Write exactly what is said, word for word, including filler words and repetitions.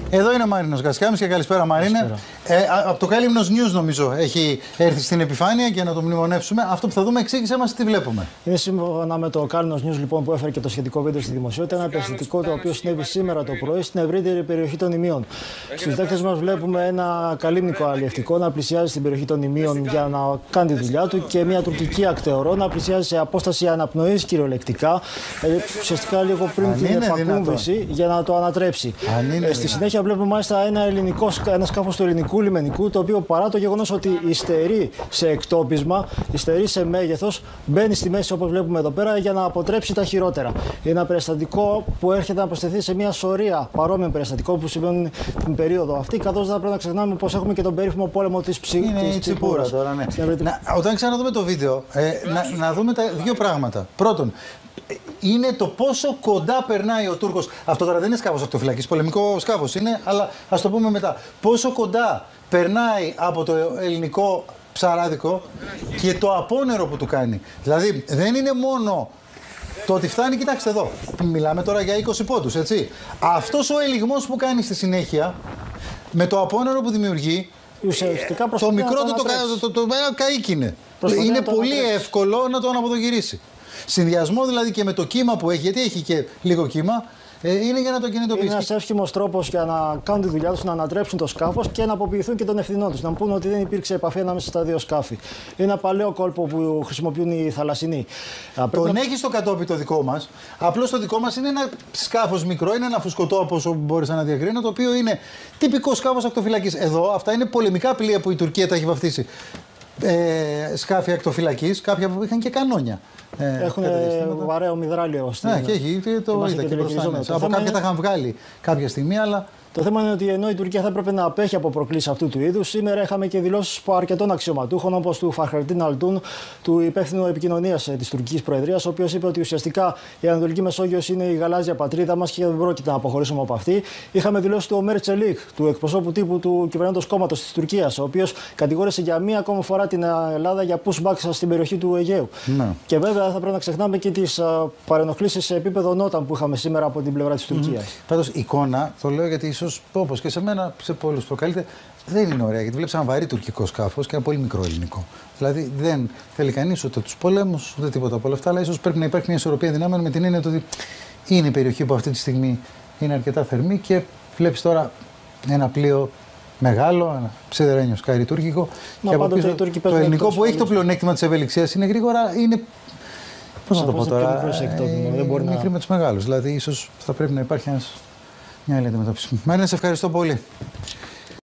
Εδώ είναι ο Μαρίνος Γκασιάμις και καλησπέρα, Μαρίνε. Ε, από το Κάλυμνος News, νομίζω, έχει έρθει στην επιφάνεια και να το μνημονεύσουμε. Αυτό που θα δούμε, εξήγησέ μας τι βλέπουμε. Είναι σύμφωνα με το Κάλυμνος News, λοιπόν, που έφερε και το σχετικό βίντεο στη δημοσιότητα. Ένα περιστατικό το οποίο συνέβη σήμερα το πρωί στην ευρύτερη περιοχή των Ιμίων. Στους δέκτες μας βλέπουμε ένα καλύμνικο αλλιευτικό να πλησιάζει στην περιοχή των Ιμίων για να κάνει τη δουλειά του και μια τουρκική ακτεωρό να πλησιάζει σε απόσταση αναπνοής κυριολεκτικά, ουσιαστικά λίγο πριν την επακούμβηση, για να το ανατρέψει. Ε, στη συνέχεια βλέπουμε μάλιστα ένα, ελληνικό, ένα σκάφος του ελληνικού λιμενικού, το οποίο παρά το γεγονός ότι υστερεί σε εκτόπισμα, υστερεί σε μέγεθος, μπαίνει στη μέση όπως βλέπουμε εδώ πέρα για να αποτρέψει τα χειρότερα. Είναι ένα περιστατικό που έρχεται να προσθεθεί σε μια σωρία παρόμοιων περιστατικών που συμβαίνουν την περίοδο αυτή, καθώς δεν πρέπει να ξεχνάμε πως έχουμε και τον περίφημο πόλεμο της Τσιπούρας. Ναι. Όταν ξαναδούμε το βίντεο, ε, να, να δούμε τα δύο πράγματα. Πρώτον, είναι το πόσο κοντά περνάει ο Τούρκος. Αυτό τώρα δεν είναι σκάφος ακτοφυλακής, πολεμικό σκάφος είναι, αλλά ας το πούμε μετά. Πόσο κοντά περνάει από το ελληνικό ψαράδικο και το απόνερο που του κάνει. Δηλαδή δεν είναι μόνο το ότι φτάνει, κοιτάξτε εδώ, μιλάμε τώρα για είκοσι πόντους, έτσι. Αυτός ο ελιγμός που κάνει στη συνέχεια, με το απόνερο που δημιουργεί, το μικρό του το, το, το, το καΐκι είναι. Είναι πολύ εύκολο να το αναποδογυρίσει. Συνδυασμό δηλαδή και με το κύμα που έχει, γιατί έχει και λίγο κύμα, ε, είναι για να το κινητοποιήσει. Είναι ένας εύχημος τρόπος για να κάνουν τη δουλειά τους, να ανατρέψουν το σκάφος και να αποποιηθούν και των ευθυνών τους. Να πούνε ότι δεν υπήρξε επαφή ανάμεσα στα δύο σκάφη. Είναι ένα παλαιό κόλπο που χρησιμοποιούν οι θαλασσινοί. Τον να... έχει στο κατόπι το δικό μας. Απλώς το δικό μας είναι ένα σκάφος μικρό, είναι ένα φουσκωτό από όσο μπόρεσα να διακρίνω, το οποίο είναι τυπικό σκάφος ακτοφυλακής. Εδώ αυτά είναι πολεμικά πλοία που η Τουρκία τα έχει βαφτίσει. Ε, σκάφη ακτοφυλακής, κάποια που είχαν και κανόνια. Ε, Έχουν βαρέο μυδράλιο. Ναι, και έχει, το είδα και μπροστά. Από κάποια είναι... τα είχαν βγάλει κάποια στιγμή, αλλά... Το θέμα είναι ότι ενώ η Τουρκία θα έπρεπε να απέχει από προκλήσεις αυτού του είδους, σήμερα είχαμε και δηλώσεις αρκετών αξιωματούχων, όπως του Φαχρεντίν Αλτούν, του υπεύθυνου επικοινωνίας της τουρκικής προεδρίας, ο οποίος είπε ότι ουσιαστικά η Ανατολική Μεσόγειος είναι η γαλάζια πατρίδα μας και δεν πρόκειται να αποχωρήσουμε από αυτή. Είχαμε δηλώσεις του Ομέρ Τσελίκ, του εκπροσώπου τύπου του κυβερνώντος κόμματος της Τουρκίας, ο οποίος κατηγόρησε για μία ακόμα φορά την Ελλάδα για pushback στην περιοχή του Αιγαίου. Ναι. Και βέβαια θα πρέπει να ξεχνάμε και τις παρενοχλήσεις σε επίπεδο νόταν που είχαμε σήμερα από την πλευρά της Τουρκίας. Mm-hmm. Πάντως, εικόνα, το λέω γιατί ίσως όπως και σε μένα, σε πολλούς προκαλείται, δεν είναι ωραία. Γιατί βλέπεις ένα βαρύ τουρκικό σκάφος και ένα πολύ μικρό ελληνικό. Δηλαδή δεν θέλει κανείς ούτε τους πολέμους, ούτε τίποτα από όλα αυτά. Αλλά ίσως πρέπει να υπάρχει μια ισορροπία δυνάμεων με την έννοια ότι είναι η περιοχή που αυτή τη στιγμή είναι αρκετά θερμή και βλέπεις τώρα ένα πλοίο μεγάλο, ένα σιδερένιο σκάι τουρκικό. Μα και από πίσω, το, το ελληνικό που έχει το πλεονέκτημα της ευελιξίας είναι γρήγορα, είναι. Πώς να το πω τώρα, δεν μπορεί να... μικρή με τους μεγάλους. Δηλαδή ίσως θα πρέπει να υπάρχει ένας. Μια άλλη αντιμετώπιση. Μαρίνα, σε ευχαριστώ πολύ.